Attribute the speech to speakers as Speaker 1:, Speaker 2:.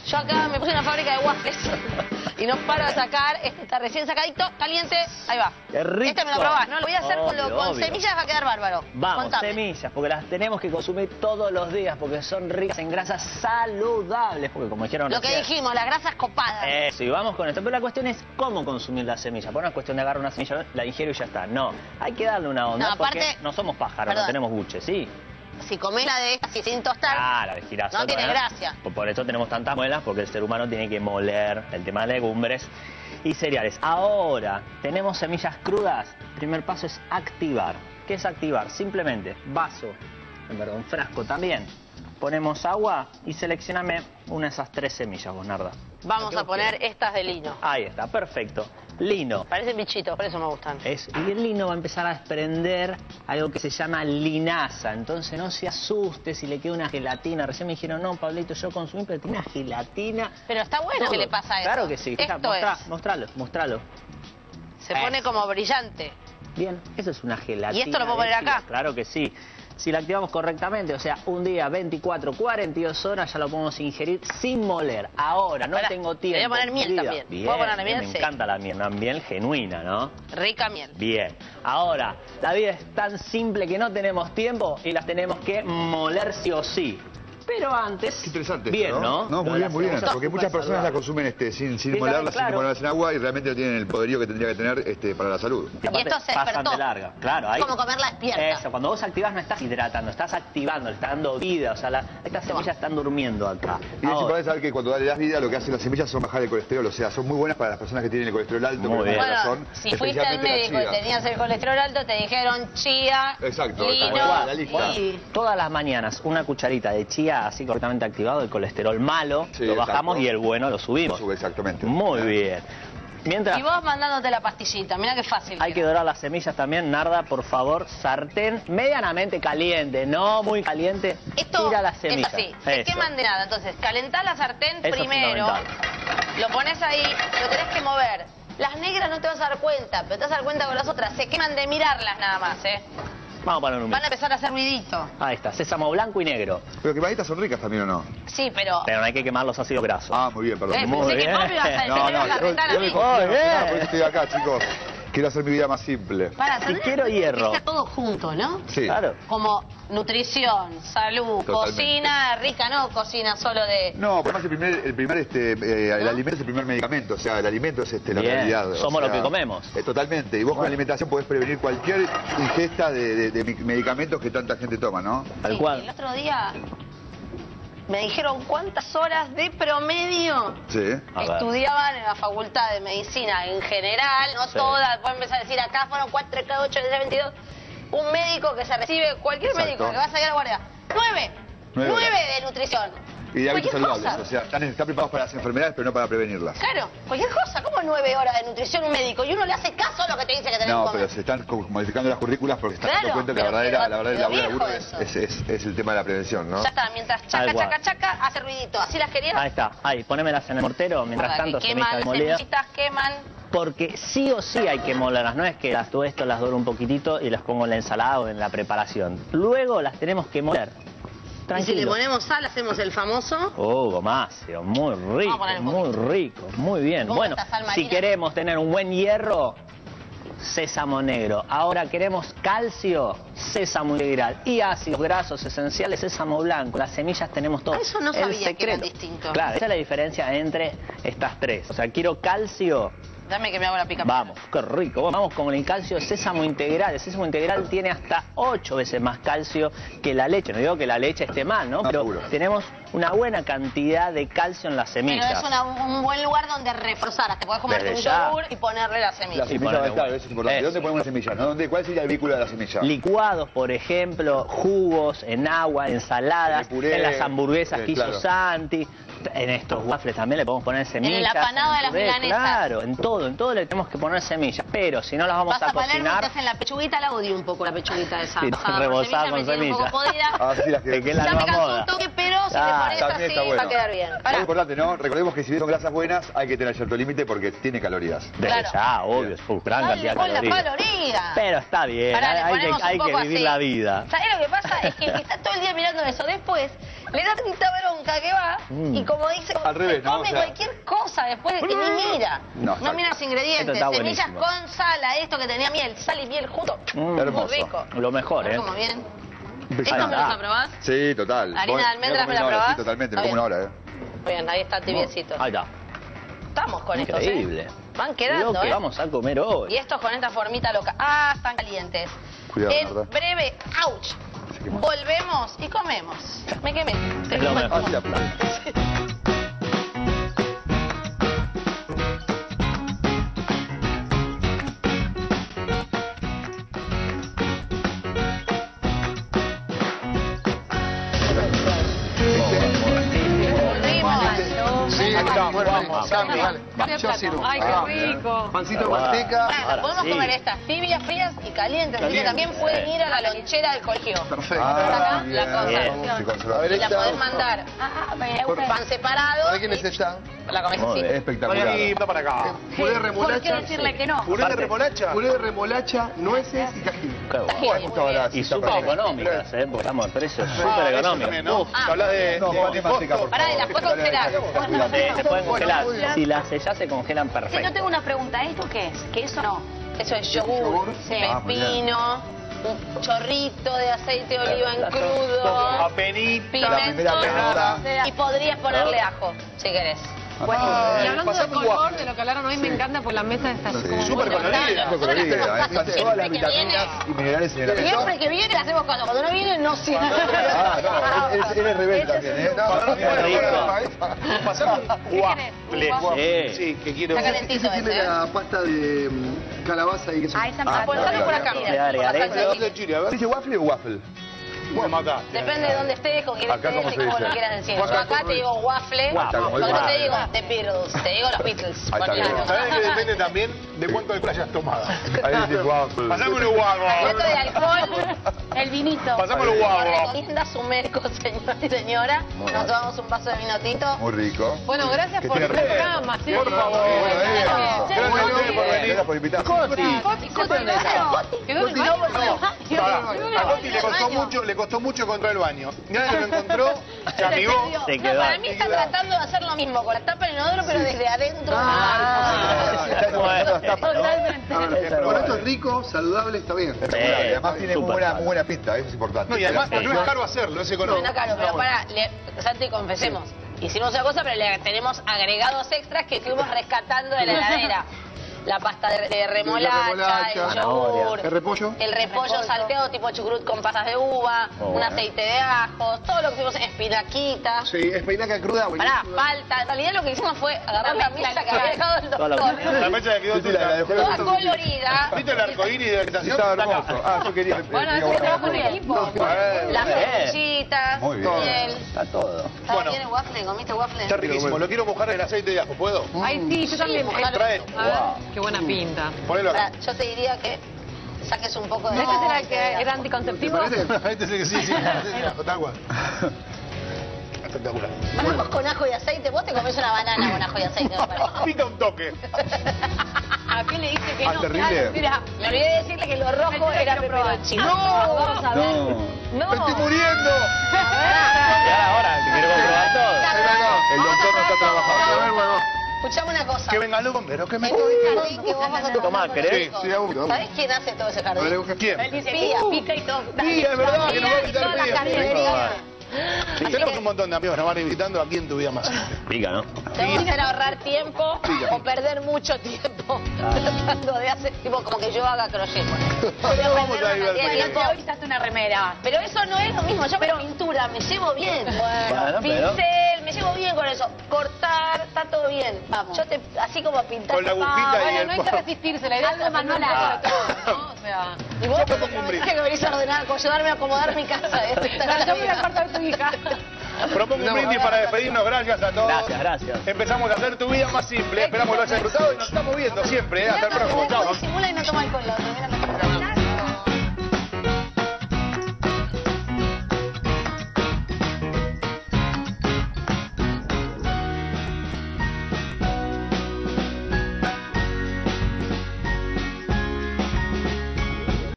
Speaker 1: Yo acá me puse una fábrica de waffles y no paro de sacar. Este está recién sacadito, caliente. Ahí va.
Speaker 2: ¡Qué rico!
Speaker 1: Este me lo probás, ¿no? Lo voy a hacer
Speaker 2: Obvio,
Speaker 1: con
Speaker 2: obvio.
Speaker 1: semillas, va a quedar bárbaro.
Speaker 2: Vamos,
Speaker 1: Contame.
Speaker 2: semillas, porque las tenemos que consumir todos los días, porque son ricas en grasas saludables, porque como dijeron
Speaker 1: Lo que
Speaker 2: recién,
Speaker 1: dijimos, las grasas copadas.
Speaker 2: Eso, y vamos con esto. Pero la cuestión es cómo consumir la semilla. Por una cuestión de agarrar una semilla, la ingiero y ya está. No, hay que darle una onda,
Speaker 1: No, aparte-
Speaker 2: porque no somos pájaros,
Speaker 1: Perdón.
Speaker 2: no tenemos buche, ¿sí?
Speaker 1: Si comés la de estas y sin tostar,
Speaker 2: Ah, la de girasol.
Speaker 1: no tiene gracia.
Speaker 2: Por eso tenemos tantas muelas, porque el ser humano tiene que moler el tema de legumbres y cereales. Ahora, tenemos semillas crudas. El primer paso es activar. ¿Qué es activar? Simplemente vaso, perdón, frasco también. Ponemos agua y seleccioname una de esas 3 semillas, vos, Narda.
Speaker 1: vamos a poner estas de lino.
Speaker 2: Ahí está, perfecto. Lino.
Speaker 1: Parecen bichitos, por eso me gustan.
Speaker 2: Y el lino va a empezar a desprender algo que se llama linaza. Entonces no se asuste si le queda una gelatina. Recién me dijeron, no, Pablito, yo consumí, pero tiene una gelatina.
Speaker 1: Pero está bueno
Speaker 2: Todo.
Speaker 1: que le pasa eso.
Speaker 2: Claro que sí.
Speaker 1: Esto es.
Speaker 2: Mostralo.
Speaker 1: Se pone como brillante.
Speaker 2: Bien, eso es una gelatina.
Speaker 1: ¿Y esto lo puedo poner
Speaker 2: de
Speaker 1: acá?
Speaker 2: chía. Claro que sí. Si la activamos correctamente, o sea, un día, 24, 42 horas, ya lo podemos ingerir sin moler. Ahora, no
Speaker 1: Pará,
Speaker 2: tengo
Speaker 1: le
Speaker 2: tiempo.
Speaker 1: voy a poner miel
Speaker 2: querida.
Speaker 1: también.
Speaker 2: Bien,
Speaker 1: ¿Puedo ponerle miel?
Speaker 2: me
Speaker 1: Sí.
Speaker 2: encanta la miel, una miel genuina, ¿no?
Speaker 1: Rica miel.
Speaker 2: Bien. Ahora, la vida es tan simple que no tenemos tiempo y las tenemos que moler sí o sí. Pero antes...
Speaker 3: Qué interesante
Speaker 2: bien,
Speaker 3: esto,
Speaker 2: ¿no?
Speaker 3: No,
Speaker 2: Lo
Speaker 3: muy
Speaker 2: de
Speaker 3: bien,
Speaker 2: las
Speaker 3: muy bien.
Speaker 2: cebollas
Speaker 3: Porque
Speaker 2: súper
Speaker 3: muchas personas la
Speaker 2: saludable.
Speaker 3: consumen sin
Speaker 2: Sí,
Speaker 3: molerla,
Speaker 2: claro.
Speaker 3: sin ponerlas en agua y realmente no tienen el poderío que tendría que tener para la salud.
Speaker 2: Y aparte
Speaker 1: esto se
Speaker 2: pasan
Speaker 1: despertó.
Speaker 2: de larga. Claro, ahí.
Speaker 1: Como comerla despierta.
Speaker 2: Eso, cuando vos activás no estás hidratando, estás activando, le estás dando vida. O sea, estas semillas están durmiendo acá.
Speaker 3: Y es
Speaker 2: Ahora,
Speaker 3: importante saber que cuando le das vida, lo que hacen las semillas son bajar el colesterol. O sea, son muy buenas para las personas que tienen el colesterol alto.
Speaker 2: Muy
Speaker 3: por
Speaker 2: bien.
Speaker 3: alguna
Speaker 1: Bueno,
Speaker 3: razón,
Speaker 1: si fuiste al
Speaker 3: especialmente la
Speaker 1: médico y
Speaker 3: chía.
Speaker 1: tenías el colesterol alto, te dijeron chía,
Speaker 3: Exacto,
Speaker 1: lino
Speaker 3: la lista.
Speaker 1: y...
Speaker 2: todas las mañanas una cucharita de chía así correctamente activado, el colesterol malo
Speaker 3: Sí,
Speaker 2: lo bajamos
Speaker 3: exacto.
Speaker 2: y el bueno lo subimos.
Speaker 3: Sube, exactamente.
Speaker 2: Muy bien. Mientras
Speaker 1: Y vos mandándote la pastillita, mira qué fácil.
Speaker 2: hay que dorar las semillas también, Narda, por favor, sartén medianamente caliente, no muy caliente,
Speaker 1: Esto
Speaker 2: tira las
Speaker 1: es
Speaker 2: semillas.
Speaker 1: así, se
Speaker 2: Eso.
Speaker 1: queman de nada. Entonces, calentá la sartén
Speaker 2: Eso es
Speaker 1: primero,
Speaker 2: fundamental.
Speaker 1: lo pones ahí, lo tenés que mover. Las negras no te vas a dar cuenta, pero te vas a dar cuenta con las otras. Se queman de mirarlas nada más, ¿eh?
Speaker 2: Vamos a poner un
Speaker 1: Van a empezar a hacer ruidito.
Speaker 2: Ahí está, sésamo blanco y negro.
Speaker 3: Pero quemaditas son ricas también, ¿o no?
Speaker 1: Sí, pero...
Speaker 2: Pero no hay que quemar los ácidos grasos.
Speaker 3: Ah, muy bien, perdón.
Speaker 2: muy
Speaker 1: pensé que
Speaker 2: bien.
Speaker 1: vos me ibas a decir,
Speaker 3: No,
Speaker 1: me ibas a
Speaker 3: yo
Speaker 1: retar a
Speaker 3: me
Speaker 1: mí.
Speaker 3: confío,
Speaker 2: Muy bien.
Speaker 3: por eso estoy acá, chicos. Quiero hacer mi vida más simple.
Speaker 1: Para,
Speaker 2: Y
Speaker 1: ¿sabés?
Speaker 2: quiero hierro.
Speaker 1: Está todo junto, ¿no?
Speaker 3: Sí.
Speaker 2: Claro.
Speaker 1: Como nutrición, salud,
Speaker 3: Totalmente.
Speaker 1: cocina rica, no cocina solo de...
Speaker 3: No, pero además el alimento es el primer medicamento, o sea, el alimento es la
Speaker 2: Bien,
Speaker 3: realidad. o
Speaker 2: somos
Speaker 3: sea,
Speaker 2: lo que comemos.
Speaker 3: Totalmente, y vos con la alimentación podés prevenir cualquier ingesta de medicamentos que tanta gente toma, ¿no?
Speaker 2: Tal
Speaker 1: Sí,
Speaker 2: cual.
Speaker 1: el otro día me dijeron cuántas horas de promedio
Speaker 3: Sí.
Speaker 2: A ver.
Speaker 1: estudiaban en la facultad de medicina en general, no
Speaker 2: Sí.
Speaker 1: todas, pueden empezar a decir acá fueron 4, cada 8, 22. Un médico que se recibe, cualquier
Speaker 3: Exacto.
Speaker 1: médico que va a salir a la guardia, 9
Speaker 3: 9 horas.
Speaker 1: de nutrición.
Speaker 3: Y de hábitos
Speaker 1: Cualquier
Speaker 3: saludables,
Speaker 1: cosa.
Speaker 3: o sea, están preparados para las enfermedades, pero no para prevenirlas.
Speaker 1: Claro, cualquier cosa, ¿cómo 9 horas de nutrición un médico? Y uno le hace caso a lo que te dice que tenés que
Speaker 3: No,
Speaker 1: comer.
Speaker 3: pero se están modificando las currículas porque se están
Speaker 1: Claro,
Speaker 3: dando cuenta que
Speaker 1: pero
Speaker 3: la verdadera
Speaker 1: quedó
Speaker 3: labor del
Speaker 1: viejo
Speaker 3: laburo
Speaker 1: eso.
Speaker 3: es el tema de la prevención, ¿no?
Speaker 1: Ya está, mientras
Speaker 2: Tal
Speaker 1: chaca,
Speaker 2: cual.
Speaker 1: chaca, chaca, hace ruidito. ¿Así las querías?
Speaker 2: Ahí está, ahí, ponémelas en el mortero, mientras
Speaker 1: Guarda,
Speaker 2: tanto
Speaker 1: que
Speaker 2: semillas
Speaker 1: queman,
Speaker 2: molidas.
Speaker 1: semillitas queman.
Speaker 2: Porque sí o sí hay que molerlas, no es que las todo esto las doro un poquitito y las pongo en la ensalada o en la preparación. Luego las tenemos que moler.
Speaker 1: Y si le
Speaker 2: Tranquilo.
Speaker 1: ponemos sal, hacemos el famoso...
Speaker 2: Oh, gomáceo, muy rico,
Speaker 1: a poner un
Speaker 2: muy
Speaker 1: poquito.
Speaker 2: rico, muy bien.
Speaker 1: Pongo
Speaker 2: Bueno,
Speaker 1: esta sal
Speaker 2: si
Speaker 1: marina.
Speaker 2: queremos tener un buen hierro, sésamo negro. Ahora queremos calcio, sésamo integral. Y ácidos grasos esenciales, sésamo blanco. Las semillas tenemos todo.
Speaker 1: Ah, eso no
Speaker 2: El
Speaker 1: sabía que eran
Speaker 2: secreto.
Speaker 1: distintos.
Speaker 2: Claro, esa es la diferencia entre estas tres. O sea, quiero calcio.
Speaker 1: Dame que me hago la pica.
Speaker 2: Vamos, qué rico. Vamos con el calcio sésamo integral. El sésamo integral tiene hasta 8 veces más calcio que la leche. No digo que la leche esté mal, ¿no?
Speaker 3: No,
Speaker 2: Pero
Speaker 3: seguro.
Speaker 2: tenemos una buena cantidad de calcio en las
Speaker 1: Pero
Speaker 2: semillas.
Speaker 1: es un buen lugar donde reforzar. Te podés comer
Speaker 2: Desde
Speaker 1: un
Speaker 2: ya.
Speaker 1: yogur y ponerle la semilla.
Speaker 3: La
Speaker 2: Y
Speaker 3: semilla,
Speaker 2: ponerle
Speaker 3: claro,
Speaker 2: huevo.
Speaker 3: eso es importante.
Speaker 2: Eso.
Speaker 3: ¿Dónde ponemos la semilla? ¿No? ¿Cuál sería el vínculo de la semilla?
Speaker 2: Licuados, por ejemplo, jugos, en agua, ensaladas,
Speaker 3: En el puré,
Speaker 2: en las hamburguesas que hizo
Speaker 3: claro.
Speaker 2: Santi, en estos waffles también le podemos poner semillas.
Speaker 1: el apanado de las
Speaker 2: puré,
Speaker 1: milanesas.
Speaker 2: Claro, en todo le tenemos que poner semillas. Pero si no las vamos
Speaker 1: Vas
Speaker 2: a
Speaker 1: a Palermo y
Speaker 2: cocinar,
Speaker 1: te hacen la pechuguita, la odio un poco, la pechuguita esa.
Speaker 2: Sí,
Speaker 1: Bajada por
Speaker 2: rebozada
Speaker 1: semilla,
Speaker 2: con
Speaker 1: me tiene un
Speaker 2: semilla.
Speaker 1: poco podrida.
Speaker 3: Ah, sí, las
Speaker 2: que es la
Speaker 1: Ya me
Speaker 2: nueva
Speaker 1: cansó
Speaker 2: moda.
Speaker 1: un toque, pero si
Speaker 2: Ah,
Speaker 1: le pones
Speaker 3: también
Speaker 1: así
Speaker 3: está bueno.
Speaker 1: va a quedar bien.
Speaker 3: Es
Speaker 1: Pará.
Speaker 3: importante, ¿no? Recordemos que si bien son grasas buenas, hay que tener cierto límite porque tiene calorías.
Speaker 2: desde
Speaker 1: Claro.
Speaker 2: ya, obvio, es una gran
Speaker 1: Dale
Speaker 2: cantidad de
Speaker 1: con la
Speaker 2: calorías.
Speaker 1: caloría.
Speaker 2: Pero está bien,
Speaker 1: Pará, le
Speaker 2: hay
Speaker 1: ponemos
Speaker 2: que, hay
Speaker 1: un
Speaker 2: que
Speaker 1: poco
Speaker 2: vivir
Speaker 1: así.
Speaker 2: la vida.
Speaker 1: ¿Sabés lo que pasa? Es que el que está todo el día mirando eso. Después, Le da tanta bronca que va y como dice,
Speaker 3: Al revés, ¿no?
Speaker 1: come
Speaker 3: O sea,
Speaker 1: cualquier cosa después y ni mira.
Speaker 3: No,
Speaker 1: No mira los
Speaker 2: Esto
Speaker 1: ingredientes,
Speaker 2: está
Speaker 1: semillas
Speaker 2: buenísimo.
Speaker 1: con sal, a esto que tenía miel, sal y miel junto. Muy
Speaker 3: Hermoso.
Speaker 1: rico.
Speaker 2: Lo mejor, ¿eh?
Speaker 1: Como bien.
Speaker 3: Impresionante.
Speaker 1: ¿Esto me lo vas a probar?
Speaker 3: Sí, total.
Speaker 1: ¿La harina de almendras me la
Speaker 3: probás?
Speaker 1: probás?
Speaker 3: Sí, totalmente, me
Speaker 1: Está
Speaker 3: como una hora,
Speaker 1: Muy bien, ahí está tibiecito.
Speaker 2: Ahí está.
Speaker 1: Estamos con estos,
Speaker 2: Increíble.
Speaker 1: Van quedando,
Speaker 2: Lo que vamos a comer hoy.
Speaker 1: Y estos con esta formita loca. Ah, están calientes.
Speaker 3: Cuidado,
Speaker 1: En
Speaker 3: Marta.
Speaker 1: breve, ouch.
Speaker 3: Se quemó.
Speaker 1: Volvemos y comemos. Me quemé.
Speaker 2: Es lo mejor.
Speaker 3: Ah, sí, la puta.
Speaker 1: Volvimos.
Speaker 4: Sí,
Speaker 2: Vamos,
Speaker 4: Sammy, dale. Yo sirvo.
Speaker 5: Ay, qué rico.
Speaker 4: Pancito de
Speaker 2: Ahora.
Speaker 4: manteca.
Speaker 1: Claro, podemos
Speaker 2: sí.
Speaker 1: comer estas tibias, frías y calientes. Así que también pueden ir a la lonchera del colegio.
Speaker 4: Perfecto.
Speaker 1: Acá,
Speaker 3: bien.
Speaker 1: la cosa.
Speaker 3: Sí, conserva.
Speaker 4: A ver,
Speaker 1: Y la
Speaker 4: esta.
Speaker 1: podés mandar por pan separado.
Speaker 4: ¿Para quién es esta?
Speaker 1: La comes
Speaker 2: Muy
Speaker 1: así.
Speaker 2: bien.
Speaker 3: Espectacular.
Speaker 4: para acá. Puré de
Speaker 5: ¿Por qué
Speaker 4: remolacha.
Speaker 5: decirle que no?
Speaker 4: Puré de remolacha. Puré de remolacha, nueces y cajil.
Speaker 2: Qué bueno.
Speaker 1: Muy bien.
Speaker 2: Y súper económicas, ¿eh? Porque estamos en precios súper económicos. Uf,
Speaker 4: Hablas de...
Speaker 3: No, Pati manteca, por
Speaker 1: Pará,
Speaker 3: favor.
Speaker 1: y las puedo congelar.
Speaker 2: se pueden congelar. Si las sellas se congelan
Speaker 5: Sí, yo
Speaker 2: perfecto.
Speaker 5: tengo una pregunta. ¿Esto qué es? ¿Que eso no?
Speaker 1: Eso es yogur,
Speaker 4: Yogur.
Speaker 5: Sí.
Speaker 3: Ah, muy bien.
Speaker 1: pepino, un chorrito de aceite de oliva en crudo,
Speaker 3: La primera penada.
Speaker 1: y podrías ponerle ajo, si querés.
Speaker 5: Y hablando del color, de lo que hablaron hoy, me encanta por la mesa esta así como...
Speaker 4: Súper colorida.
Speaker 3: Súper colorida, están todas las
Speaker 1: Siempre que
Speaker 3: vitaminas y minerales en el alimento.
Speaker 1: Siempre que viene la hacemos cuando no viene no sirve.
Speaker 3: Ah, no, eres rebelde también, ¿eh?
Speaker 4: Pasamos
Speaker 2: Sí.
Speaker 4: Sí, que quiero...
Speaker 1: Está calentito
Speaker 4: Tiene
Speaker 1: ese, ¿eh?
Speaker 4: la pasta de calabaza y queso.
Speaker 5: Ah, esa me
Speaker 3: Ah,
Speaker 1: Pues
Speaker 3: no,
Speaker 1: dale por acá,
Speaker 3: no,
Speaker 1: mira.
Speaker 2: Le agregaré
Speaker 1: por la salsa
Speaker 2: yo.
Speaker 1: de
Speaker 4: Chile, a ver.
Speaker 3: ¿Dice waffle o waffle?
Speaker 4: Me mataste.
Speaker 1: Depende de dónde estés, con quién
Speaker 3: Acá,
Speaker 1: estés
Speaker 3: ¿cómo
Speaker 1: y
Speaker 3: se
Speaker 1: cómo
Speaker 3: dice?
Speaker 1: lo quieras decir.
Speaker 4: Acá,
Speaker 1: Yo acá te digo waffle,
Speaker 3: Está como
Speaker 1: porque
Speaker 3: el
Speaker 1: no te
Speaker 3: waffle.
Speaker 1: digo The Beatles, te digo los Beatles.
Speaker 3: Ahí está
Speaker 1: Ponele.
Speaker 3: bien.
Speaker 4: ¿Sabes que depende también de cuánto alcohol hayas tomado?
Speaker 3: Ahí dice waffle.
Speaker 4: Pasame unos
Speaker 1: Esto
Speaker 4: guagos.
Speaker 1: de alcohol,
Speaker 5: El vinito.
Speaker 4: Pasame unos guagos.
Speaker 1: recomienda su médico, señor y señora. Nos tomamos un vaso de vinotito.
Speaker 3: Muy rico.
Speaker 5: Bueno, gracias
Speaker 3: Que
Speaker 5: por el
Speaker 3: tiene red.
Speaker 5: programa. Sí.
Speaker 4: Por favor.
Speaker 3: Gracias
Speaker 4: Gracias a ustedes por venir.
Speaker 3: Gracias por invitarme.
Speaker 5: Quedó en el baño.
Speaker 4: A Coti le costó mucho encontrar el baño. Nadie lo encontró, se amigó.
Speaker 2: Se
Speaker 1: No,
Speaker 2: quedó.
Speaker 1: para mí está tratando de hacer lo mismo con la tapa del inodoro, pero desde adentro.
Speaker 3: Está tomando las tapas, ¿no?
Speaker 4: Bueno, esto es rico, saludable, está bien.
Speaker 3: Espectacular. Y además tiene muy
Speaker 2: Súper
Speaker 3: buena pinta, eso es importante.
Speaker 4: No, y además no es caro hacerlo, es
Speaker 1: No
Speaker 4: económico.
Speaker 1: es caro, pero para, Santi, confesemos. Hicimos una cosa, pero le tenemos agregados extras que fuimos rescatando de la heladera. La pasta de remolacha, el yogur,
Speaker 4: el repollo.
Speaker 1: el repollo salteado tipo chucrut con pasas de uva,
Speaker 2: Oh,
Speaker 1: un
Speaker 2: bueno.
Speaker 1: aceite de ajos, todo lo que hicimos, espinaquita.
Speaker 4: Sí, espinaca cruda.
Speaker 1: Pará, palta. En realidad lo que hicimos fue agarrar la mesa que había dejado el
Speaker 2: Todo lo
Speaker 1: doctor,
Speaker 2: que-
Speaker 4: La mecha le quedó
Speaker 3: Sí, sí, la dejó
Speaker 1: toda
Speaker 3: la-
Speaker 1: colorida.
Speaker 4: ¿Viste el arcoíris de la estación?
Speaker 3: Estaba
Speaker 4: Está acá.
Speaker 3: hermoso. Ah, yo quería...
Speaker 5: Bueno, ese es el trabajo en equipo.
Speaker 1: Las
Speaker 2: Bien.
Speaker 1: semillitas,
Speaker 3: Muy bien.
Speaker 1: miel.
Speaker 2: Está todo.
Speaker 1: ¿Está
Speaker 4: Bueno.
Speaker 1: bien el waffle? ¿Comiste waffle?
Speaker 4: Está riquísimo. Lo quiero mojar en el aceite de ajo, ¿puedo?
Speaker 5: Ay, sí, yo también.
Speaker 4: Trae.
Speaker 5: A ver, qué buena pinta.
Speaker 4: Ponelo acá.
Speaker 1: Pará, yo te diría que saques un poco de...
Speaker 5: ¿Este será el que era
Speaker 4: ¿Te
Speaker 5: anticonceptivo?
Speaker 4: parece? Este es el que sí, sí. Tal cual. Espectacular.
Speaker 1: Vamos con ajo y aceite. Vos te comés una banana con ajo y aceite, me parece.
Speaker 4: Pica un toque.
Speaker 5: ¿A qué le dije que
Speaker 3: Ah,
Speaker 5: no?
Speaker 3: terrible.
Speaker 5: Mira,
Speaker 1: Me olvidé de decirle que lo rojo era peperoncino.
Speaker 5: No,
Speaker 1: vamos a ver.
Speaker 2: No.
Speaker 4: ¡Me estoy muriendo!
Speaker 2: Ya, ahora, te quiero comprobar todo.
Speaker 3: El doctor no está trabajando.
Speaker 1: Escuchame una cosa.
Speaker 4: Que venga Lugo, pero que me
Speaker 1: En
Speaker 4: estoy...
Speaker 1: un jardín que vos vas a
Speaker 2: Tomá,
Speaker 1: tomar
Speaker 2: ¿querés?
Speaker 4: Sí, aún.
Speaker 1: ¿Sabés quién hace todo ese
Speaker 4: A ver,
Speaker 1: jardín?
Speaker 4: ¿quién?
Speaker 5: él dice,
Speaker 1: Pía.
Speaker 5: pica y todo.
Speaker 4: Pía, es verdad, que nos va a
Speaker 1: Y
Speaker 4: invitar
Speaker 1: toda la
Speaker 4: Pía.
Speaker 1: jardinería.
Speaker 4: Tenemos un montón de amigos que nos van invitando aquí en Tu Vida Más.
Speaker 2: Pica, ¿no?
Speaker 1: Tenemos que hacer ahorrar tiempo o perder mucho tiempo tratando de hacer, tipo, como que yo haga crochet.
Speaker 4: Pero vamos a divertirnos.
Speaker 5: Hoy usaste una remera.
Speaker 1: Pero eso no es lo mismo. Yo con pintura me llevo bien.
Speaker 2: Bueno, pero-
Speaker 1: Pincel, me llevo bien con eso. Cortar, está todo bien. Vamos. Yo te, así como pintar.
Speaker 4: Con la agujita y
Speaker 5: Bueno,
Speaker 4: el...
Speaker 5: no hay que resistirse, la idea es manual de todo, ¿no? O sea...
Speaker 1: Y vos
Speaker 4: Yo propongo un
Speaker 1: me
Speaker 4: brindis.
Speaker 1: dije que venís a ordenar, ayudarme a acomodar mi casa.
Speaker 5: No, yo voy al cuarto de tu hija.
Speaker 4: Propongo un brindis para despedirnos. Gracias a todos.
Speaker 2: Gracias, gracias.
Speaker 4: Empezamos a hacer Tu Vida Más simple. Esperamos que lo hayas disfrutado y nos estamos viendo siempre. Hasta el próximo. Chao.
Speaker 1: Disimula y no toma alcohol.